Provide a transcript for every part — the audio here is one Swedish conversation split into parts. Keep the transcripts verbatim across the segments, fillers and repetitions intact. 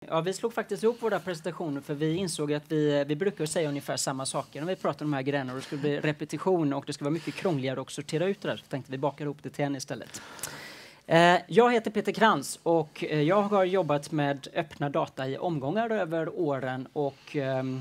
Ja, vi slog faktiskt ihop våra presentationer för vi insåg att vi, vi brukar säga ungefär samma saker när vi pratar om de här grejerna och det skulle bli repetition och det skulle vara mycket krångligare att sortera ut det där. Så tänkte vi bakar ihop det till en istället. Eh, jag heter Peter Krantz och eh, jag har jobbat med öppna data i omgångar över åren och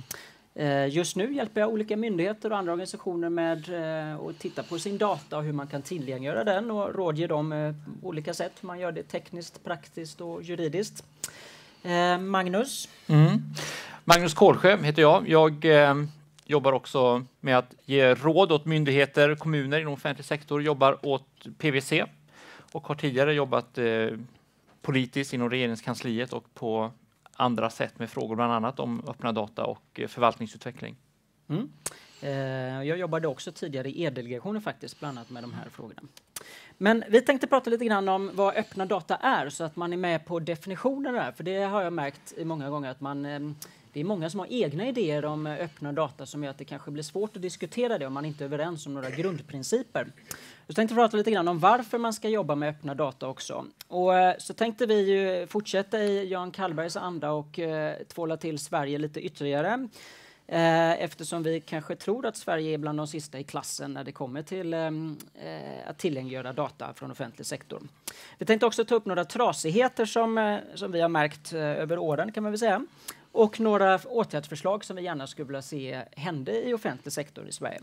eh, just nu hjälper jag olika myndigheter och andra organisationer med eh, att titta på sin data och hur man kan tillgängliggöra den och rådge dem eh, på olika sätt. Hur man gör det tekniskt, praktiskt och juridiskt. Eh, Magnus? Mm. Magnus Kålsjö heter jag. Jag eh, jobbar också med att ge råd åt myndigheter, kommuner inom offentlig sektor. Jobbar åt P W C och har tidigare jobbat eh, politiskt inom regeringskansliet och på andra sätt med frågor bland annat om öppna data och eh, förvaltningsutveckling. Mm. Eh, jag jobbade också tidigare i E-delegationen faktiskt, bland annat med de här frågorna. Men vi tänkte prata lite grann om vad öppna data är så att man är med på definitionen där. För det har jag märkt i många gånger att man, det är många som har egna idéer om öppna data som gör att det kanske blir svårt att diskutera det om man inte är överens om några grundprinciper. Så tänkte vi prata lite grann om varför man ska jobba med öppna data också. Och så tänkte vi ju fortsätta i Jan Kallbergs anda och tvåla till Sverige lite ytterligare. Eftersom vi kanske tror att Sverige är bland de sista i klassen när det kommer till eh, att tillgängliggöra data från offentlig sektor. Vi tänkte också ta upp några trasigheter som, eh, som vi har märkt eh, över åren kan man väl säga. Och några åtgärdsförslag som vi gärna skulle vilja se hände i offentlig sektor i Sverige.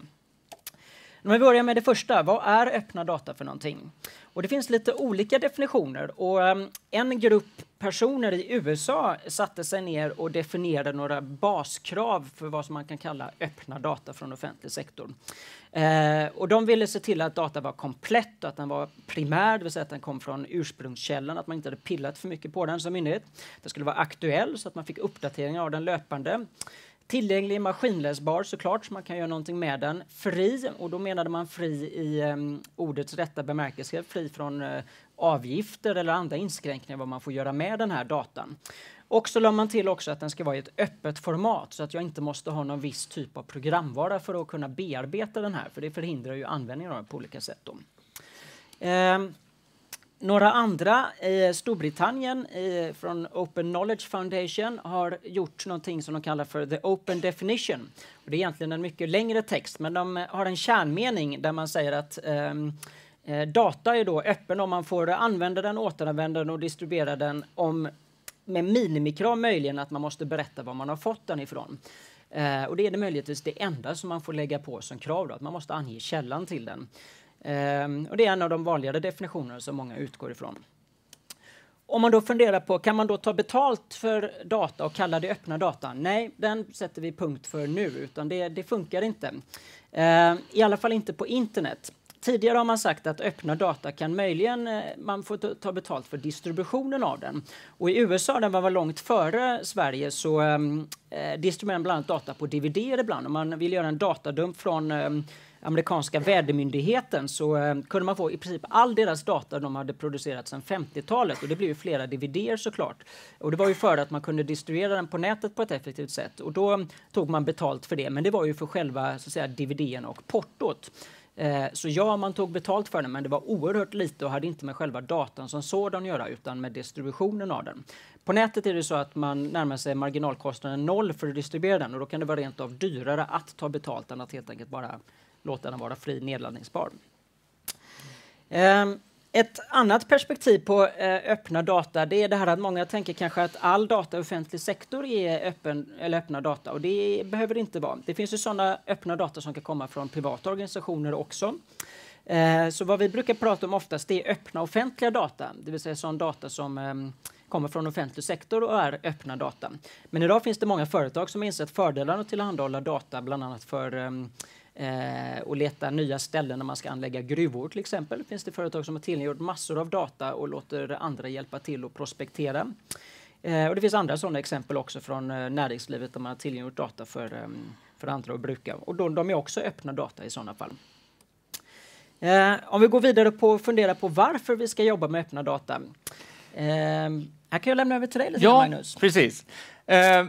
Om vi börjar med det första, vad är öppna data för någonting? Och det finns lite olika definitioner och um, en grupp personer i U S A satte sig ner och definierade några baskrav för vad som man kan kalla öppna data från offentlig sektor. Eh, och de ville se till att data var komplett, att den var primär, det vill säga att den kom från ursprungskällan, att man inte hade pillat för mycket på den som myndighet. Det skulle vara aktuell så att man fick uppdateringar av den löpande. Tillgänglig, maskinläsbar såklart, så man kan göra någonting med den. Fri, och då menade man fri i um, ordets rätta bemärkelse, fri från uh, avgifter eller andra inskränkningar vad man får göra med den här datan. Och så la man till också att den ska vara i ett öppet format så att jag inte måste ha någon viss typ av programvara för att kunna bearbeta den här, för det förhindrar ju användningen av den på olika sätt. Då. Um, Några andra i Storbritannien i, från Open Knowledge Foundation har gjort någonting som de kallar för The Open Definition. Och det är egentligen en mycket längre text, men de har en kärnmening där man säger att um, eh, data är då öppen om man får använda den, återanvända den och distribuera den om, med minimikrav möjligen att man måste berätta var man har fått den ifrån. Uh, och det är det möjligtvis det enda som man får lägga på som krav då, att man måste ange källan till den. Um, och det är en av de vanligare definitionerna som många utgår ifrån. Om man då funderar på, kan man då ta betalt för data och kalla det öppna data? Nej, den sätter vi punkt för nu, utan det, det funkar inte. Uh, I alla fall inte på internet. Tidigare har man sagt att öppna data kan möjligen, man får ta betalt för distributionen av den. Och i U S A, där man var långt före Sverige, så um, eh, distribuerar man bland annat data på D V D ibland. Om man vill göra en datadump från um, amerikanska vädermyndigheten så eh, kunde man få i princip all deras data de hade producerat sedan femtiotalet. Och det blev ju flera D V D-er såklart. Och det var ju för att man kunde distribuera den på nätet på ett effektivt sätt. Och då tog man betalt för det. Men det var ju för själva så att säga, D V D-en och portot. Eh, så ja, man tog betalt för den, men det var oerhört lite och hade inte med själva datan som sådan göra utan med distributionen av den. På nätet är det så att man närmar sig marginalkostnaden noll för att distribuera den och då kan det vara rent av dyrare att ta betalt än att helt enkelt bara låta den vara fri nedladdningsbar. Eh, ett annat perspektiv på eh, öppna data, det är det här att många tänker kanske att all data i offentlig sektor är öppen, eller öppna data och det behöver det inte vara. Det finns ju sådana öppna data som kan komma från privata organisationer också. Eh, så vad vi brukar prata om oftast är öppna offentliga data, det vill säga sån data som eh, kommer från offentlig sektor och är öppna data. Men idag finns det många företag som har insett fördelarna att tillhandahålla data bland annat för eh, Eh, och leta nya ställen när man ska anlägga gruvor till exempel. Finns det företag som har tillgjort massor av data och låter andra hjälpa till att prospektera. Eh, och det finns andra sådana exempel också från eh, näringslivet där man har tillgjort data för, eh, för andra att bruka. Och då, de är också öppna data i sådana fall. Eh, om vi går vidare på att fundera på varför vi ska jobba med öppna data. Eh, här kan jag lämna över till dig lite, ja, Magnus. Ja, precis. Eh,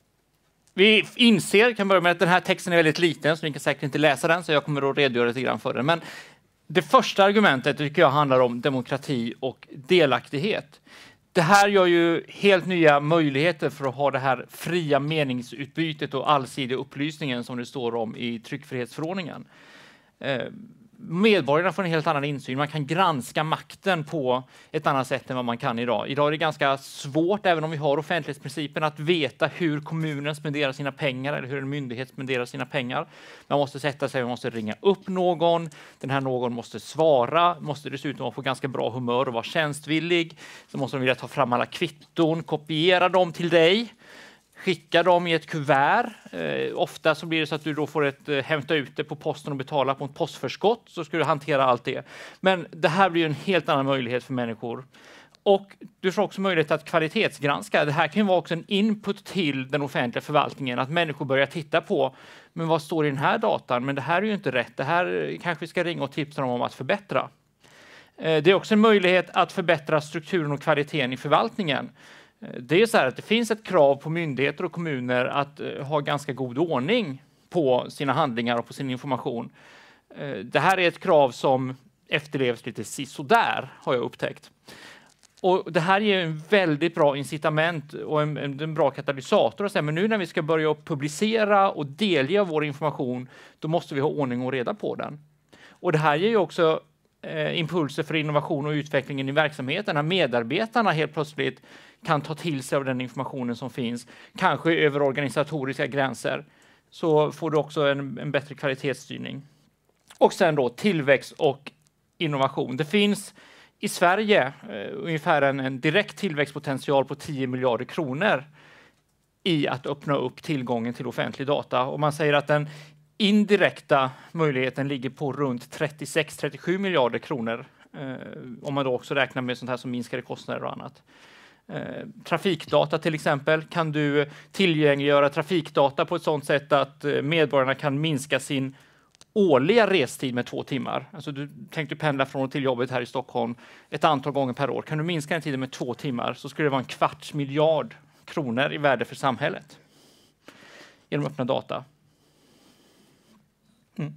Vi inser, kan börja med att den här texten är väldigt liten så ni kan säkert inte läsa den så jag kommer att redogöra lite grann för den. Men det första argumentet tycker jag handlar om demokrati och delaktighet. det här gör ju helt nya möjligheter för att ha det här fria meningsutbytet och allsidig upplysningen som det står om i tryckfrihetsförordningen. Eh, medborgarna får en helt annan insyn. Man kan granska makten på ett annat sätt än vad man kan idag. Idag är det ganska svårt, även om vi har offentlighetsprincipen, att veta hur kommunen spenderar sina pengar eller hur en myndighet spenderar sina pengar. Man måste sätta sig, man måste ringa upp någon. Den här någon måste svara, måste dessutom vara på ganska bra humör och vara tjänstvillig. Så måste de vilja ta fram alla kvitton, kopiera dem till dig. Skicka dem i ett kuvert. Eh, ofta så blir det så att du då får ett, eh, hämta ut det på posten och betala på ett postförskott. Så ska du hantera allt det. Men det här blir en helt annan möjlighet för människor. Och du får också möjlighet att kvalitetsgranska. Det här kan ju vara också en input till den offentliga förvaltningen. Att människor börjar titta på, men vad står i den här datan? Men det här är ju inte rätt. Det här kanske vi ska ringa och tipsa dem om att förbättra. Eh, det är också en möjlighet att förbättra strukturen och kvaliteten i förvaltningen. Det är så här att det finns ett krav på myndigheter och kommuner att uh, ha ganska god ordning på sina handlingar och på sin information. Uh, det här är ett krav som efterlevs lite sisådär, har jag upptäckt. Och det här ger en väldigt bra incitament och en, en, en bra katalysator att säga, men nu när vi ska börja publicera och delge vår information, då måste vi ha ordning och reda på den. Och det här ger ju också eh, impulser för innovation och utvecklingen i verksamheten, när medarbetarna helt plötsligt kan ta till sig av den informationen som finns, kanske över organisatoriska gränser, så får du också en, en bättre kvalitetsstyrning. Och sen då tillväxt och innovation. Det finns i Sverige eh, ungefär en, en direkt tillväxtpotential på tio miljarder kronor i att öppna upp tillgången till offentlig data. Och man säger att den indirekta möjligheten ligger på runt trettiosex till trettiosju miljarder kronor, eh, om man då också räknar med sånt här som minskade kostnader och annat. Eh, trafikdata till exempel, kan du tillgängliggöra trafikdata på ett sådant sätt att eh, medborgarna kan minska sin årliga restid med två timmar. Alltså du tänkte pendla från och till jobbet här i Stockholm ett antal gånger per år. Kan du minska den tiden med två timmar så skulle det vara en kvarts miljard kronor i värde för samhället genom öppna data. Mm.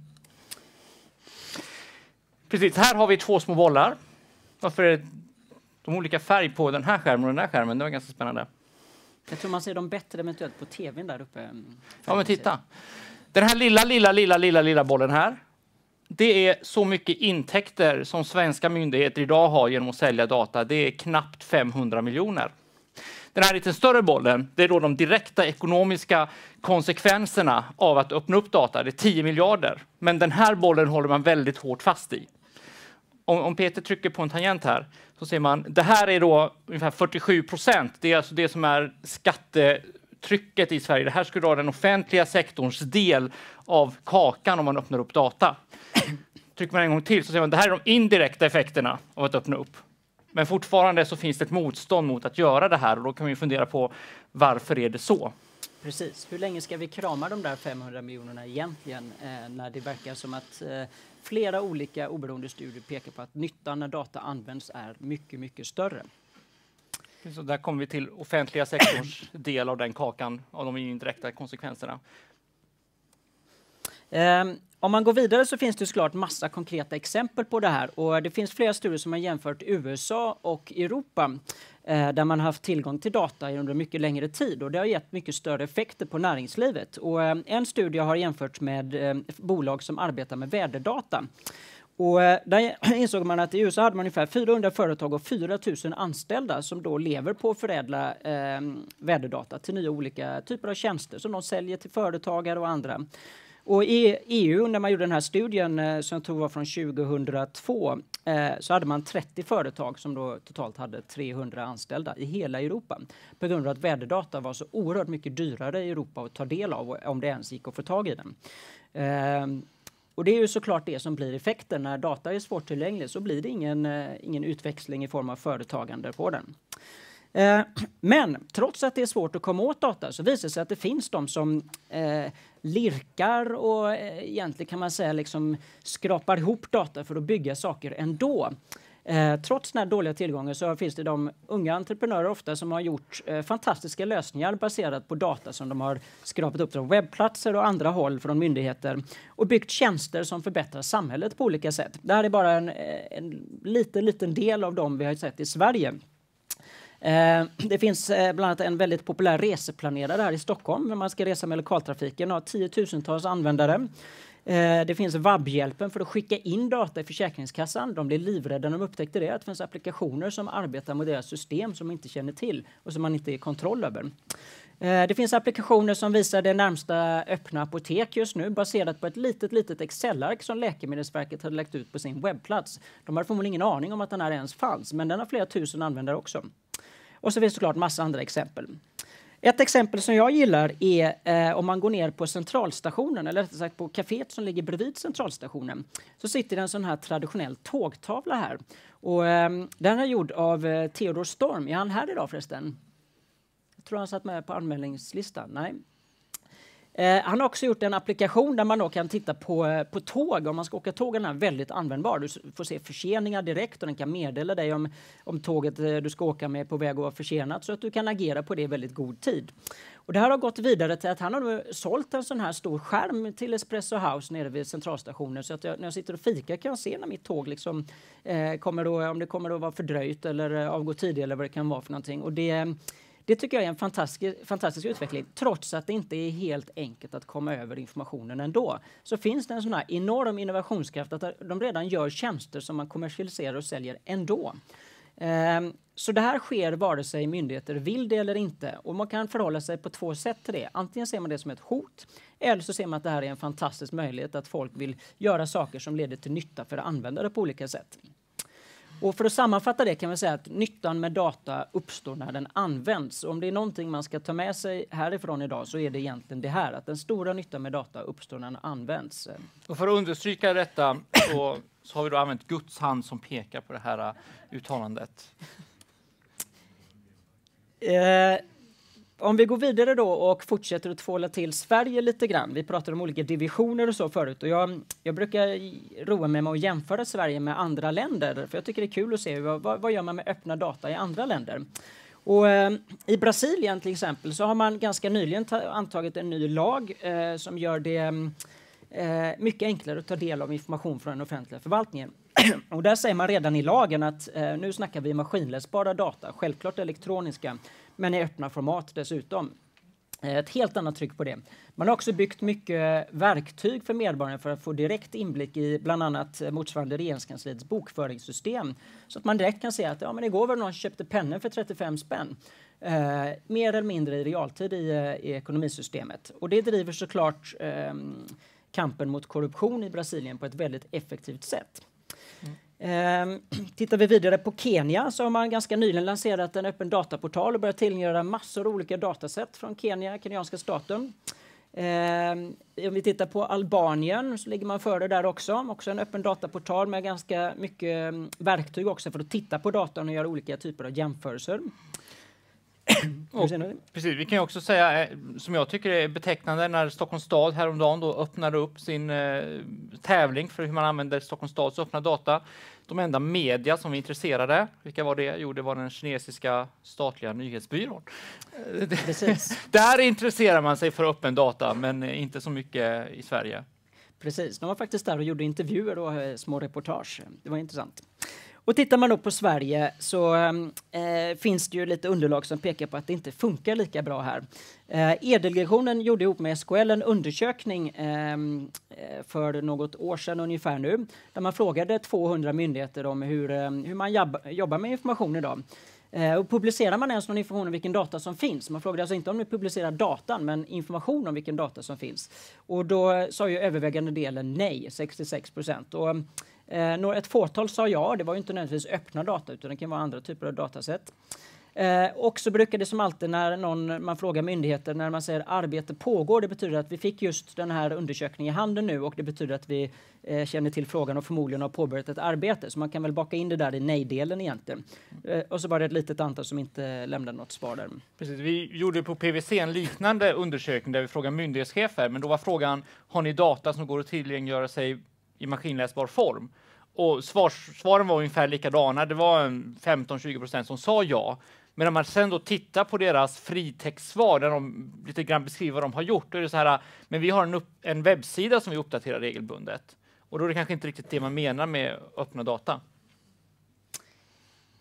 Precis, här har vi två små bollar. Varför är de olika färg på den här skärmen och den här skärmen? Det var ganska spännande. Jag tror man ser dem bättre eventuellt på tvn där uppe. Ja, men titta. Den här lilla, lilla, lilla, lilla, lilla bollen här. Det är så mycket intäkter som svenska myndigheter idag har genom att sälja data. Det är knappt femhundra miljoner. Den här lite större bollen, det är då de direkta ekonomiska konsekvenserna av att öppna upp data. Det är tio miljarder. Men den här bollen håller man väldigt hårt fast i. Om, om Peter trycker på en tangent här så ser man, det här är då ungefär fyrtiosju procent. Det är alltså det som är skattetrycket i Sverige. Det här skulle vara den offentliga sektorns del av kakan om man öppnar upp data. Trycker man en gång till så ser man, det här är de indirekta effekterna av att öppna upp. Men fortfarande så finns det ett motstånd mot att göra det här och då kan vi fundera på varför är det så? Precis. Hur länge ska vi krama de där femhundra miljonerna egentligen eh, när det verkar som att eh, flera olika oberoende studier pekar på att nyttan när data används är mycket, mycket större. Så där kommer vi till offentliga sektorns del av den kakan av de indirekta konsekvenserna. Um, om man går vidare så finns det såklart massa konkreta exempel på det här och det finns flera studier som har jämfört U S A och Europa eh, där man har haft tillgång till data under mycket längre tid och det har gett mycket större effekter på näringslivet. Och, eh, en studie har jämfört med eh, bolag som arbetar med väderdata. Och eh, där insåg man att i U S A hade man ungefär fyrahundra företag och fyra tusen anställda som då lever på att förädla eh, väderdata till nya olika typer av tjänster som de säljer till företagare och andra. Och i E U, när man gjorde den här studien eh, som jag tror var från tjugohundratvå, eh, så hade man trettio företag som då totalt hade trehundra anställda i hela Europa. På grund av att väderdata var så oerhört mycket dyrare i Europa att ta del av om det ens gick att få tag i den. Eh, och det är ju såklart det som blir effekten. När data är svårtillgänglig så blir det ingen, eh, ingen utväxling i form av företagande på den. Eh, men trots att det är svårt att komma åt data så visar det sig att det finns de som eh, lirkar och eh, egentligen kan man säga liksom skrapar ihop data för att bygga saker ändå. Eh, trots den här dåliga tillgången så finns det de unga entreprenörer ofta som har gjort eh, fantastiska lösningar baserat på data som de har skrapat upp från webbplatser och andra håll från myndigheter och byggt tjänster som förbättrar samhället på olika sätt. Det här är bara en, en liten, liten del av dem vi har sett i Sverige. Eh, det finns eh, bland annat en väldigt populär reseplanerare här i Stockholm när man ska resa med lokaltrafiken och har tiotusentals användare. Eh, det finns vab-hjälpen för att skicka in data i Försäkringskassan. De blir livrädda när de upptäckte det. Att det finns applikationer som arbetar med deras system som de inte känner till och som man inte är i kontroll över. Eh, det finns applikationer som visar det närmsta öppna apotek just nu baserat på ett litet, litet Excel-ark som Läkemedelsverket hade lagt ut på sin webbplats. De har förmodligen ingen aning om att den här ens fanns, men den har flera tusen användare också. Och så finns det såklart massa andra exempel. Ett exempel som jag gillar är eh, om man går ner på centralstationen, eller rättare sagt på kaféet som ligger bredvid centralstationen, så sitter det en sån här traditionell tågtavla här. Och eh, den är gjord av eh, Theodor Storm. Är han här idag förresten? Jag tror han satt med på anmälningslistan. Nej. Eh, han har också gjort en applikation där man då kan titta på, eh, på tåg. Om man ska åka tåg är den här väldigt användbar. Du får se förseningar direkt och den kan meddela dig om, om tåget eh, du ska åka med på väg att vara försenat så att du kan agera på det i väldigt god tid. Och det här har gått vidare till att han har nu sålt en sån här stor skärm till Espresso House nere vid centralstationen så att jag, när jag sitter och fikar kan jag se när mitt tåg liksom, eh, kommer då, om det kommer att vara fördröjt eller eh, avgå tidigare eller vad det kan vara för någonting. Och det Det tycker jag är en fantastisk, fantastisk utveckling. Trots att det inte är helt enkelt att komma över informationen ändå. Så finns det en sån här enorm innovationskraft att de redan gör tjänster som man kommersialiserar och säljer ändå. Ehm, så det här sker vare sig myndigheter vill det eller inte. Och man kan förhålla sig på två sätt till det. Antingen ser man det som ett hot eller så ser man att det här är en fantastisk möjlighet att folk vill göra saker som leder till nytta för användare på olika sätt. Och för att sammanfatta det kan man säga att nyttan med data uppstår när den används. Och om det är någonting man ska ta med sig härifrån idag så är det egentligen det här. Att den stora nyttan med data uppstår när den används. Och för att understryka detta så, så har vi då använt Guds hand som pekar på det här uh, uttalandet. Eh, om vi går vidare då och fortsätter att tvåla till Sverige lite grann. Vi pratar om olika divisioner och så förut. Och jag, jag brukar roa mig med att jämföra Sverige med andra länder. För jag tycker det är kul att se vad, vad gör man med öppna data i andra länder. Och, eh, i Brasilien till exempel så har man ganska nyligen ta, antagit en ny lag eh, som gör det eh, mycket enklare att ta del av information från den offentliga förvaltningen. Och där säger man redan i lagen att eh, nu snackar vi maskinläsbara data, självklart elektroniska, men i öppna format dessutom. Eh, ett helt annat tryck på det. Man har också byggt mycket verktyg för medborgarna för att få direkt inblick i bland annat motsvarande regeringskansliets bokföringssystem. Så att man direkt kan se att ja, men igår var det någon som köpte pennor för trettiofem spänn. Eh, mer eller mindre i realtid i, i ekonomisystemet. Och det driver såklart eh, kampen mot korruption i Brasilien på ett väldigt effektivt sätt. Mm. Eh, tittar vi vidare på Kenya så har man ganska nyligen lanserat en öppen dataportal och börjat tillgängliggöra massor av olika dataset från Kenya, kenyanska staten. Eh, om vi tittar på Albanien så ligger man före där också. Också en öppen dataportal med ganska mycket verktyg också för att titta på datan och göra olika typer av jämförelser. Och, precis, vi kan ju också säga, som jag tycker är betecknande, när Stockholms stad häromdagen då öppnade upp sin eh, tävling för hur man använder Stockholms stads öppna data. De enda media som var intresserade, vilka var det? Jo, det var den kinesiska statliga nyhetsbyrån. Precis. Där intresserar man sig för öppen data, men inte så mycket i Sverige. Precis, de var faktiskt där och gjorde intervjuer och små reportage. Det var intressant. Och tittar man då på Sverige så eh, finns det ju lite underlag som pekar på att det inte funkar lika bra här. Eh, E-delegationen gjorde ihop med S K L en undersökning eh, för något år sedan ungefär nu, där man frågade tvåhundra myndigheter om hur, eh, hur man jobba, jobbar med information idag. Eh, och publicerar man ens någon information om vilken data som finns? Man frågade alltså inte om ni publicerar datan, men information om vilken data som finns. Och då sa ju övervägande delen nej, sextiosex procent. Och Eh, ett fåtal sa ja, det var ju inte nödvändigtvis öppna data utan det kan vara andra typer av datasätt. Eh, och så brukar det som alltid när någon, man frågar myndigheter när man säger arbete pågår, det betyder att vi fick just den här undersökningen i handen nu och det betyder att vi eh, känner till frågan och förmodligen har påbörjat ett arbete. Så man kan väl baka in det där i nej-delen egentligen. Eh, och så var det ett litet antal som inte lämnade något svar där. Precis, vi gjorde på P W C en liknande undersökning där vi frågade myndighetschefer, men då var frågan, har ni data som går att tillgängliggöra sig i maskinläsbar form? Och svars, svaren var ungefär likadana. Det var femton till tjugo procent som sa ja. Men när man sen då tittar på deras fritextsvar där de lite grann beskriver vad de har gjort, då är det så här, men vi har en, upp, en webbsida som vi uppdaterar regelbundet. Och då är det kanske inte riktigt det man menar med öppna data.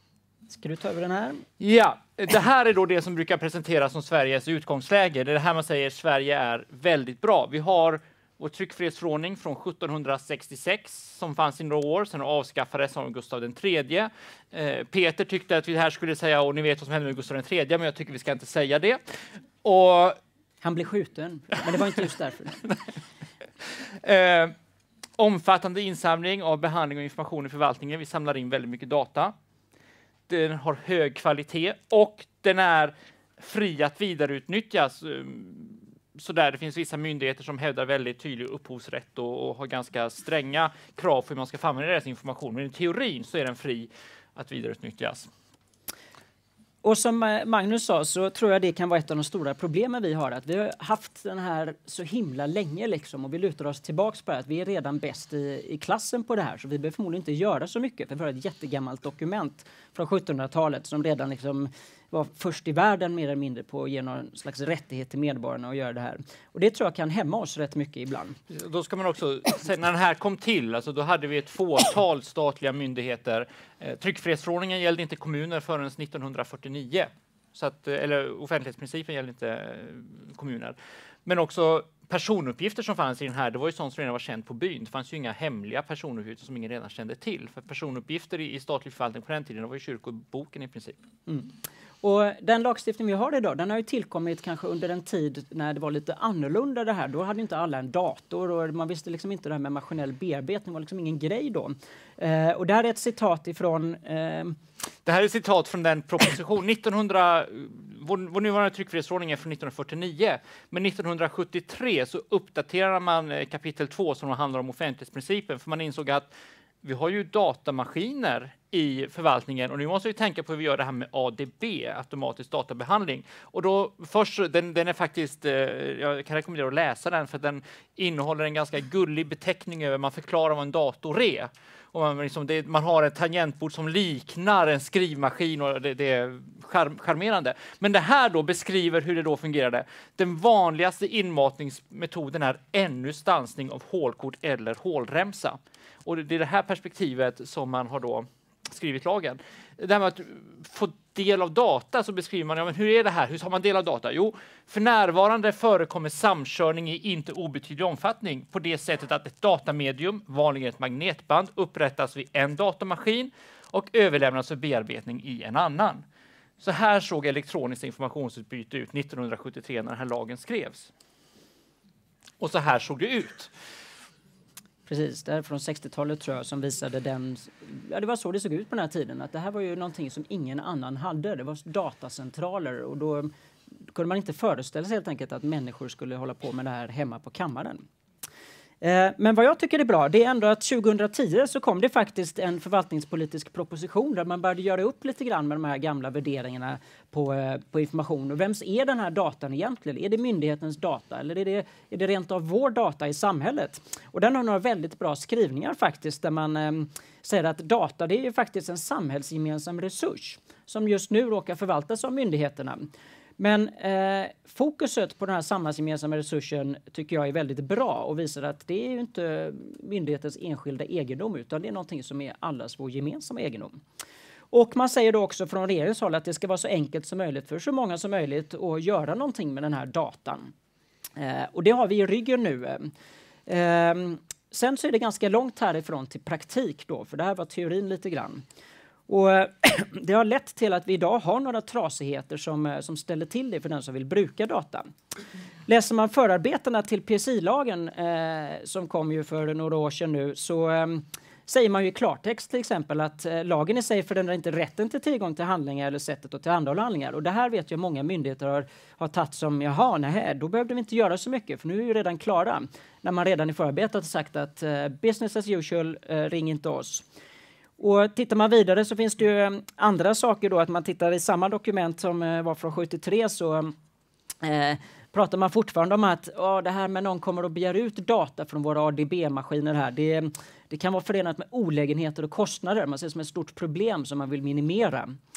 Ska du ta över den här? Ja, det här är då det som brukar presenteras som Sveriges utgångsläge. Det är det här man säger Sverige är väldigt bra. Vi har vår tryckfrihetsförordning från sjuttonhundrasextiosex som fanns i några år, sen avskaffades av Gustav den tredje. Eh, Peter tyckte att vi här skulle säga, och ni vet vad som hände med Gustav den tredje, men jag tycker vi ska inte säga det. Och han blev skjuten, men det var inte just därför. eh, omfattande insamling av behandling och information i förvaltningen. Vi samlar in väldigt mycket data. Den har hög kvalitet och den är fri att vidareutnyttjas. Så där det finns vissa myndigheter som hävdar väldigt tydlig upphovsrätt och, och har ganska stränga krav för hur man ska få använda deras information. Men i teorin så är den fri att vidareutnyttjas. Och som Magnus sa så tror jag det kan vara ett av de stora problemen vi har. Att vi har haft den här så himla länge liksom, och vi lutar oss tillbaks på att vi är redan bäst i, i klassen på det här. Så vi behöver förmodligen inte göra så mycket. För vi har ett jättegammalt dokument från sjuttonhundratalet som redan liksom var först i världen mer eller mindre på att ge någon slags rättighet till medborgarna att göra det här. Och det tror jag kan hämma oss rätt mycket ibland. Då ska man också, sen när den här kom till, alltså då hade vi ett fåtal statliga myndigheter. Eh, tryckfrihetsförordningen gällde inte kommuner förrän nittonhundrafyrtionio. Så att, eller offentlighetsprincipen gällde inte eh, kommuner. Men också personuppgifter som fanns i den här, det var ju sånt som redan var känt på byn. Det fanns ju inga hemliga personuppgifter som ingen redan kände till. För personuppgifter i, i statlig förvaltning på den tiden, det var ju kyrkoboken i princip. Mm. Och den lagstiftning vi har idag, den har ju tillkommit kanske under en tid när det var lite annorlunda det här. Då hade inte alla en dator och man visste liksom inte det här med maskinell bearbetning var liksom ingen grej då. Eh, och det här är ett citat ifrån... Eh... Det här är ett citat från den proposition. nittonhundra, vår, vår nuvarande tryckfrihetsförordning är från nittonhundrafyrtionio. Men nittonhundrasjuttiotre så uppdaterar man kapitel två som handlar om offentlighetsprincipen. För man insåg att vi har ju datamaskiner i förvaltningen och nu måste vi tänka på hur vi gör det här med A D B, automatisk databehandling. Och då först, den, den är faktiskt, eh, jag kan rekommendera att läsa den för att den innehåller en ganska gullig beteckning över, man förklarar vad en dator är. Och man, liksom, det, man har ett tangentbord som liknar en skrivmaskin och det, det är charm, charmerande. Men det här då beskriver hur det då fungerade. Den vanligaste inmatningsmetoden är ännu stansning av hålkort eller hålremsa. Och det är det här perspektivet som man har då skrivit lagen. Det här med att få del av data så beskriver man, ja, men hur är det här? Hur har man del av data? Jo, för närvarande förekommer samkörning i inte obetydlig omfattning på det sättet att ett datamedium, vanligen ett magnetband, upprättas vid en datamaskin och överlämnas för bearbetning i en annan. Så här såg elektroniskt informationsutbyte ut nittonhundrasjuttiotre när den här lagen skrevs. Och så här såg det ut. Precis, det är från sextiotalet tror jag som visade den, ja det var så det såg ut på den här tiden, att det här var ju någonting som ingen annan hade, det var datacentraler och då kunde man inte föreställa sig helt enkelt att människor skulle hålla på med det här hemma på kammaren. Eh, men vad jag tycker är bra, det är ändå att tjugohundratio så kom det faktiskt en förvaltningspolitisk proposition där man började göra upp lite grann med de här gamla värderingarna på, eh, på information. Och vems är den här datan egentligen? Är det myndighetens data eller är det, är det rent av vår data i samhället? Och den har några väldigt bra skrivningar faktiskt där man eh, säger att data det är ju faktiskt en samhällsgemensam resurs som just nu råkar förvaltas av myndigheterna. Men eh, fokuset på den här samhällsgemensamma resursen tycker jag är väldigt bra och visar att det är ju inte myndighetens enskilda egendom utan det är någonting som är allas vår gemensamma egendom. Och man säger då också från regeringens håll att det ska vara så enkelt som möjligt för så många som möjligt att göra någonting med den här datan. Eh, och det har vi i ryggen nu. Eh, sen så är det ganska långt härifrån till praktik då, för det här var teorin lite grann. Och det har lett till att vi idag har några trasigheter som, som ställer till det för den som vill bruka data. Läser man förarbetena till P S I-lagen eh, som kom ju för några år sedan nu så eh, säger man ju i klartext till exempel att eh, lagen i sig förändrar inte rätten till tillgång till handlingar eller sättet att tillhandahålla handlingar. Och det här vet jag många myndigheter har, har tagit som jaha, nej, då behövde vi inte göra så mycket för nu är vi redan klara. När man redan i förarbetet har sagt att eh, business as usual, eh, ring inte oss. Och tittar man vidare så finns det ju andra saker då, att man tittar i samma dokument som eh, var från sjuttiotre så eh, pratar man fortfarande om att oh, det här med någon kommer att begära ut data från våra A D B-maskiner här, det, det kan vara förenat med olägenheter och kostnader. Man ser det som ett stort problem som man vill minimera.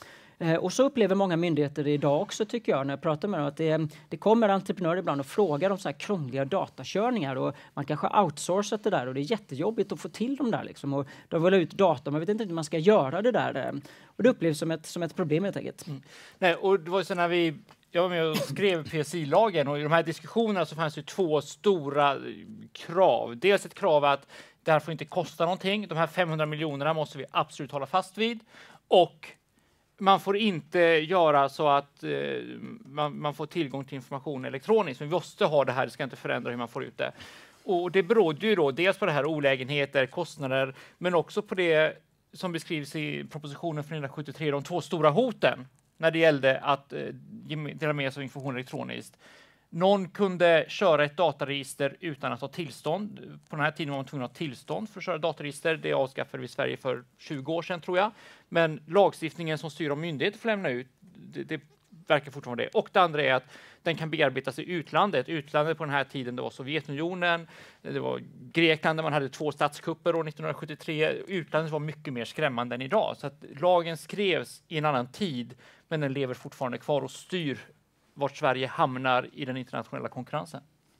Eh, och så upplever många myndigheter idag också, tycker jag, när jag pratar med dem, att det, det kommer entreprenörer ibland och frågar om så här krångliga datakörningar och man kanske har outsourcat det där och det är jättejobbigt att få till dem där liksom, och de vill ha ut data, man vet inte hur man ska göra det där. Eh, och det upplevs som ett, som ett problem helt enkelt. Mm. Nej, och det var så när vi Jag var med och skrev P S I-lagen och i de här diskussionerna så fanns det två stora krav. Dels ett krav att det här får inte kosta någonting. De här femhundra miljonerna måste vi absolut hålla fast vid. Och man får inte göra så att eh, man, man får tillgång till information elektroniskt. Vi måste ha det här, det ska inte förändra hur man får ut det. Och det berodde ju då dels på det här olägenheter, kostnader, men också på det som beskrivs i propositionen från nittonhundrasjuttiotre, de två stora hoten när det gällde att eh, dela med sig av information elektroniskt. Någon kunde köra ett dataregister utan att ha tillstånd. På den här tiden var man tvungen att ha tillstånd för att köra dataregister. Det avskaffade vi i Sverige för tjugo år sedan, tror jag. Men lagstiftningen som styr om myndigheter får lämna ut, det, det verkar fortfarande det. Och det andra är att den kan bearbetas i utlandet. Utlandet på den här tiden, det var Sovjetunionen, det var Grekland där man hade två statskupper år nittonhundrasjuttiotre. Utlandet var mycket mer skrämmande än idag. Så att lagen skrevs i en annan tid, men den lever fortfarande kvar och styr vart Sverige hamnar i den internationella konkurrensen.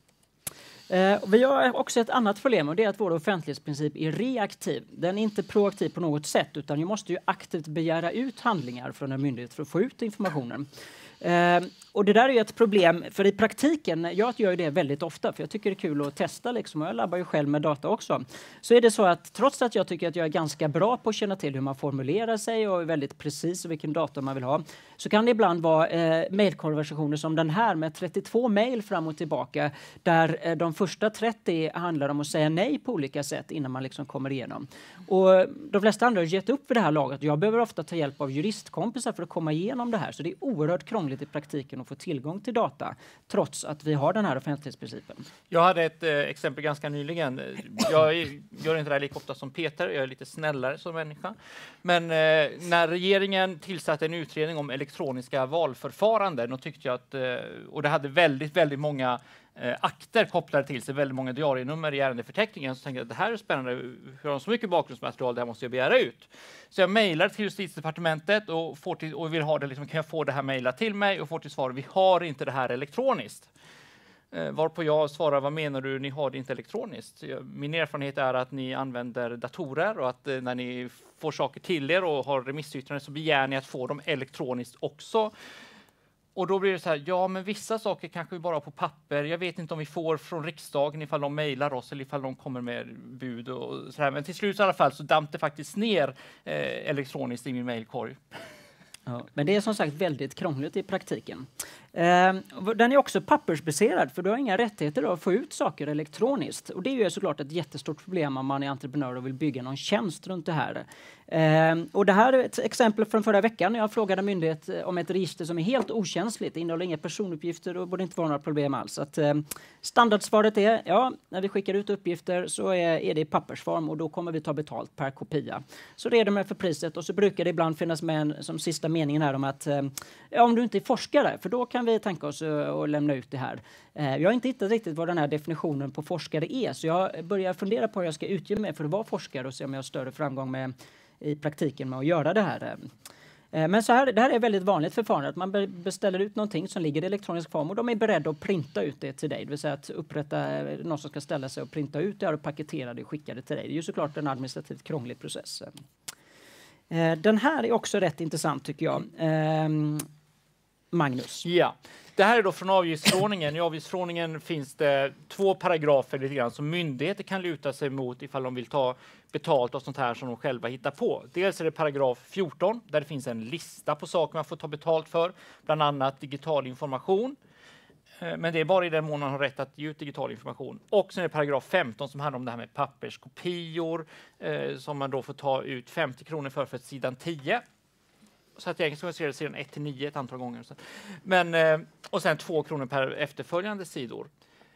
Eh, vi har också ett annat problem, och det är att vår offentlighetsprincip är reaktiv. Den är inte proaktiv på något sätt, utan vi måste ju aktivt begära ut handlingar från en myndighet för att få ut informationen. Eh, och det där är ju ett problem, för i praktiken, jag gör ju det väldigt ofta, för jag tycker det är kul att testa liksom, och jag labbar ju själv med data också. Så är det så att trots att jag tycker att jag är ganska bra på att känna till hur man formulerar sig och är väldigt precis vilken data man vill ha, så kan det ibland vara eh, mejlkonversationer som den här med trettiotvå mejl fram och tillbaka, där eh, de första trettio handlar om att säga nej på olika sätt innan man liksom kommer igenom. Och de flesta andra har gett upp för det här laget. Jag behöver ofta ta hjälp av juristkompisar för att komma igenom det här, så det är oerhört krångligt i praktiken att få tillgång till data, trots att vi har den här offentlighetsprincipen. Jag hade ett eh, exempel ganska nyligen. Jag är, gör inte det här lika ofta som Peter, jag är lite snällare som människa. Men eh, när regeringen tillsatte en utredning om elektroniska valförfaranden, och tyckte jag att, eh, och det hade väldigt, väldigt många eh, akter kopplade till sig, väldigt många diarienummer i ärendeförteckningen, så tänkte jag att det här är spännande, hur har de så mycket bakgrundsmaterial, det här måste jag begära ut. Så jag mejlar till Justitiedepartementet och, får till, och vill ha det, liksom, kan jag få det här mejlat till mig, och får till svar, vi har inte det här elektroniskt. Eh, varpå jag svarar, vad menar du, ni har det inte elektroniskt? Jag, min erfarenhet är att ni använder datorer, och att eh, när ni får saker till er och har remissyttranden så begär ni att få dem elektroniskt också. Och då blir det så här, ja men vissa saker kanske vi bara har på papper. Jag vet inte om vi får från riksdagen ifall de mejlar oss eller ifall de kommer med bud och så här. Men till slut i alla fall så damp det faktiskt ner eh, elektroniskt i min mejlkorg. Ja, men det är som sagt väldigt krångligt i praktiken. Eh, den är också pappersbaserad, för du har inga rättigheter att få ut saker elektroniskt. Och det är ju såklart ett jättestort problem om man är entreprenör och vill bygga någon tjänst runt det här. Eh, och det här är ett exempel från förra veckan när jag frågade en myndighet om ett register som är helt okänsligt, innehåller inga personuppgifter och borde inte vara några problem alls. Att, eh, standardsvaret är, ja, när vi skickar ut uppgifter så är, är det i pappersform, och då kommer vi ta betalt per kopia. Så det är det med för priset, och så brukar det ibland finnas med en, som sista meningen här om att eh, ja, om du inte är forskare, för då kan vi tänka oss att lämna ut det här. Eh, jag har inte hittat riktigt vad den här definitionen på forskare är, så jag börjar fundera på hur jag ska utge mig för att vara forskare och se om jag har större framgång med, i praktiken med att göra det här. Eh, men så här, det här är väldigt vanligt förfarande, att man be- beställer ut någonting som ligger i elektronisk form, och de är beredda att printa ut det till dig. Det vill säga att upprätta någon som ska ställa sig och printa ut det och paketera det och skicka det till dig. Det är ju såklart en administrativt krånglig process. Eh, den här är också rätt intressant tycker jag. Eh, Magnus. Ja, det här är då från avgiftsförordningen. I avgiftsförordningen finns det två paragrafer lite grann som myndigheter kan luta sig mot ifall de vill ta betalt av sånt här som de själva hittar på. Dels är det paragraf fjorton där det finns en lista på saker man får ta betalt för, bland annat digital information. Men det är bara i den mån man har rätt att ge ut digital information. Och sen är det paragraf femton som handlar om det här med papperskopior eh, som man då får ta ut femtio kronor för för sidan tio. Så att jag ska se det sidan ett till nio ett antal gånger. Men, eh, och sen två kronor per efterföljande sidor.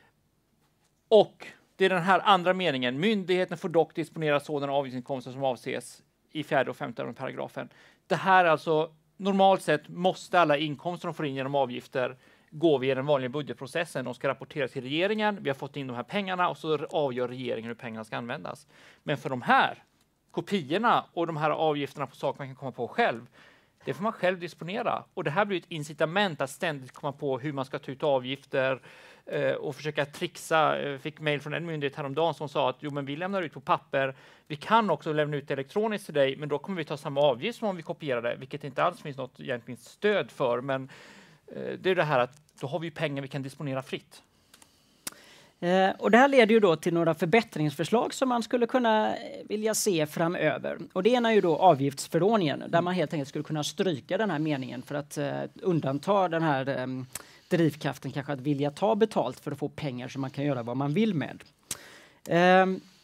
Och det är den här andra meningen. Myndigheten får dock disponera sådana avgiftsinkomster som avses i fjärde och femte paragrafen. Det här alltså, normalt sett måste alla inkomster de får in genom avgifter gå via den vanliga budgetprocessen. De ska rapportera till regeringen. Vi har fått in de här pengarna och så avgör regeringen hur pengarna ska användas. Men för de här kopiorna och de här avgifterna på saker man kan komma på själv, det får man själv disponera. Och det här blir ett incitament att ständigt komma på hur man ska ta ut avgifter eh, och försöka trixa. Jag fick mejl från en myndighet häromdagen som sa att jo, men vi lämnar ut på papper. Vi kan också lämna ut elektroniskt till dig, men då kommer vi ta samma avgift som om vi kopierar det, vilket inte alls finns något egentligen stöd för. Men eh, det är det här att då har vi pengar vi kan disponera fritt. Eh, och det här leder ju då till några förbättringsförslag som man skulle kunna vilja se framöver. Och det ena är ju då avgiftsförordningen, där man helt enkelt skulle kunna stryka den här meningen för att eh, undanta den här eh, drivkraften kanske att vilja ta betalt för att få pengar som man kan göra vad man vill med. Eh,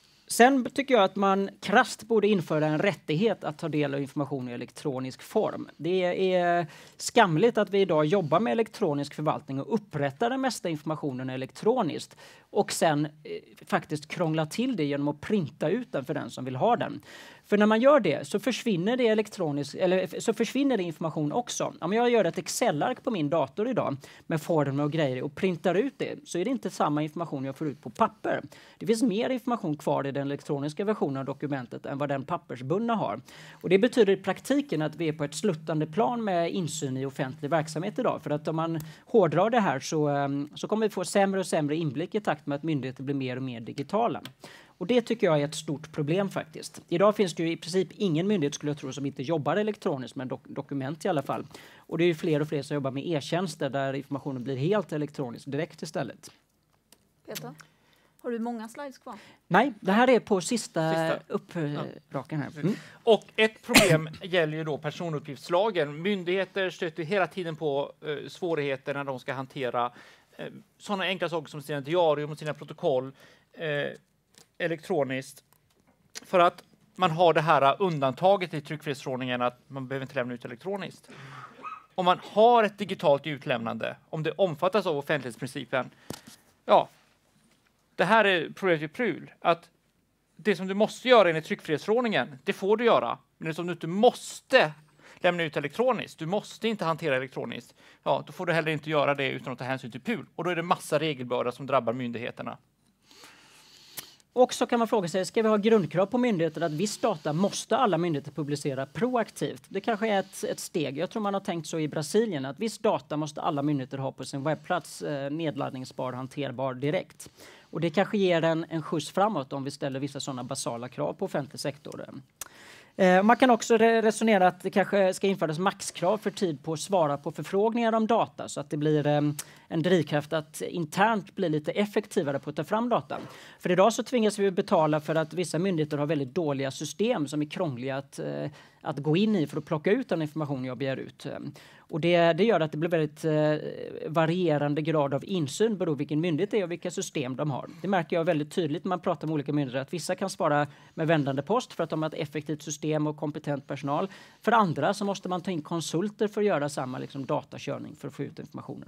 Sen tycker jag att man krasst borde införa en rättighet att ta del av information i elektronisk form. Det är skamligt att vi idag jobbar med elektronisk förvaltning och upprättar den mesta informationen elektroniskt och sen eh, faktiskt krångla till det genom att printa ut den för den som vill ha den. För när man gör det så försvinner det elektronisk, eller så försvinner det information också. Om jag gör ett Excel-ark på min dator idag med former och grejer och printar ut det, så är det inte samma information jag får ut på papper. Det finns mer information kvar i den elektroniska versionen av dokumentet än vad den pappersbundna har. Och det betyder i praktiken att vi är på ett sluttande plan med insyn i offentlig verksamhet idag. För att om man hårdrar det här så, så kommer vi få sämre och sämre inblick i takt med att myndigheter blir mer och mer digitala. Och det tycker jag är ett stort problem faktiskt. Idag finns det ju i princip ingen myndighet skulle jag tro som inte jobbar elektroniskt med dok- dokument i alla fall. Och det är ju fler och fler som jobbar med e-tjänster där informationen blir helt elektronisk direkt istället. Peter, har du många slides kvar? Nej, det här är på sista, Sista. uppraken här. Mm. Och ett problem gäller ju då personuppgiftslagen. Myndigheter stöter hela tiden på eh, svårigheter när de ska hantera eh, sådana enkla saker som sina diarium och sina protokoll eh, elektroniskt. För att man har det här undantaget i tryckfrihetsförordningen att man behöver inte lämna ut elektroniskt. Om man har ett digitalt utlämnande, om det omfattas av offentlighetsprincipen, ja, det här är problemet i prul. Att det som du måste göra enligt tryckfrihetsförordningen, det får du göra. Men det som du inte måste lämna ut elektroniskt, du måste inte hantera elektroniskt, ja, då får du heller inte göra det utan att ta hänsyn till P U L. Och då är det massa regelbörda som drabbar myndigheterna. Och så kan man fråga sig, ska vi ha grundkrav på myndigheter att viss data måste alla myndigheter publicera proaktivt? Det kanske är ett, ett steg. Jag tror man har tänkt så i Brasilien att viss data måste alla myndigheter ha på sin webbplats eh, nedladdningsbar, hanterbar direkt. Och det kanske ger en, en skjuts framåt om vi ställer vissa sådana basala krav på offentlig sektor. Eh, man kan också re- resonera att det kanske ska införas maxkrav för tid på att svara på förfrågningar om data så att det blir eh, en drivkraft att internt bli lite effektivare på att ta fram data. För idag så tvingas vi betala för att vissa myndigheter har väldigt dåliga system som är krångliga att, eh, att gå in i för att plocka ut den information jag begär ut. Och det, det gör att det blir väldigt eh, varierande grad av insyn beroende på vilken myndighet det är och vilka system de har. Det märker jag väldigt tydligt när man pratar med olika myndigheter att vissa kan svara med vändande post för att de har ett effektivt system och kompetent personal. För andra så måste man ta in konsulter för att göra samma liksom, datakörning för att få ut informationen.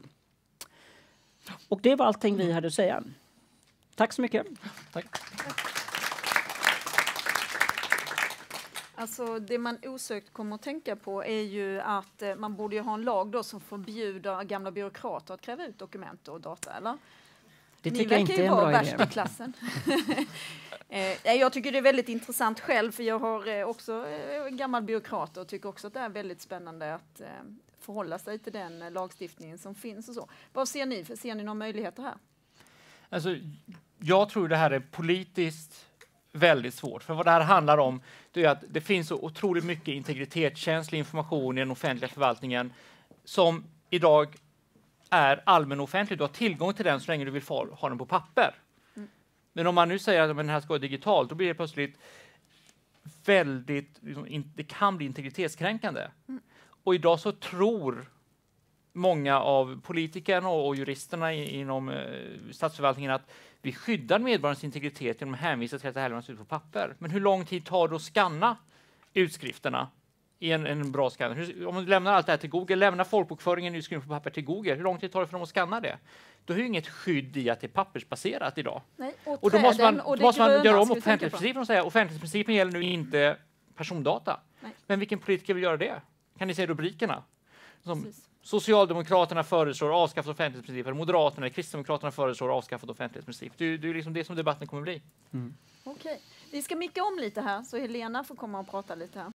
Och det var allting vi hade att säga. Tack så mycket. Tack. Alltså det man osökt kommer att tänka på är ju att eh, man borde ju ha en lag då som förbjuder gamla byråkrater att kräva ut dokument och data, eller? Det Ni tycker jag verkar inte är ju en vara bra värst idé. i klassen. eh, jag tycker det är väldigt intressant själv, för jag har eh, också eh, gammal byråkrat och tycker också att det är väldigt spännande att eh, förhålla sig till den eh, lagstiftningen som finns och så. Vad ser ni? Ser ni några möjligheter här? Alltså, jag tror det här är politiskt väldigt svårt. För vad det här handlar om, det är att det finns så otroligt mycket integritetskänslig information i den offentliga förvaltningen som idag är allmän offentlig. Du har tillgång till den så länge du vill få, ha den på papper. Mm. Men om man nu säger att den här ska vara digitalt, då blir det plötsligt väldigt, liksom, in, det kan bli integritetskränkande. Mm. Och idag så tror många av politikerna och, och juristerna i, inom eh, statsförvaltningen att vi skyddar medborgarnas integritet genom att hänvisa till att det här lämnas ut på papper. Men hur lång tid tar det att skanna utskrifterna i en, en bra skanner? Hur, om man lämnar allt det här till Google, lämnar folkbokföringen utskriven på papper till Google, hur lång tid tar det för dem att skanna det? Då är ju inget skydd i att det är pappersbaserat idag. Nej, och, och då måste man, och då måste man göra om ska vi tänka på. offentlighetsprincipen och säga offentlighetsprincipen gäller nu inte persondata. Nej. Men vilken politiker vill göra det? Kan ni se rubrikerna? Som Precis. Socialdemokraterna föreslår avskaffad offentlighetsprincip, Moderaterna och Kristdemokraterna föreslår avskaffad offentlighetsprincip. Det är, det är liksom det som debatten kommer bli. Mm. Okej, vi ska micka om lite här så Helena får komma och prata lite här.